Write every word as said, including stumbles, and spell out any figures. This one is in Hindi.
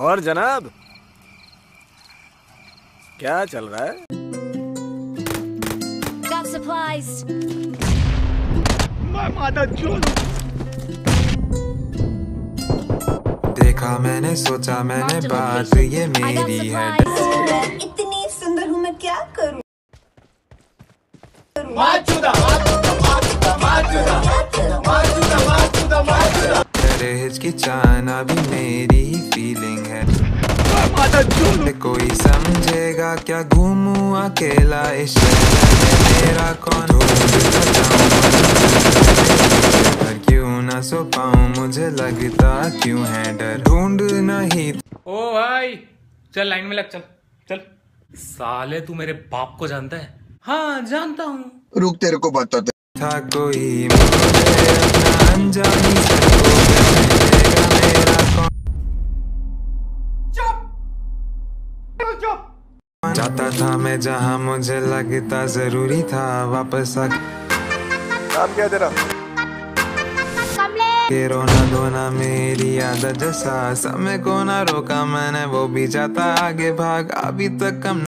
और जनाब, क्या चल रहा है? Got supplies. मैं माता चोद। देखा मैंने सोचा मैंने बात ये मेरी है। इतनी सुंदर हूँ मैं क्या करूँ? तेरे हिचकिचाना भी मेरी ही फीलिंग है। कोई समझेगा क्या घूमूं अकेला इस शहर में, मेरा कौन पर क्यों ना सो पाऊं, मुझे लगता क्यों है डर, ढूंढ नहीं। ओ भाई चल लाइन में लग, चल चल। साले तू मेरे बाप को जानता है? हाँ जानता हूँ। रुक तेरे को बताते। था कोई मुझे अपना अनजानी से मिलेगा, मेरा कौन जाता था मैं जहाँ मुझे लगता जरूरी था वापस आ। नाम क्या है तेरा? के रोना धोना मेरी आदत जैसा, समय को ना रोका मैंने, वो भी जाता आगे भाग, अभी तक कम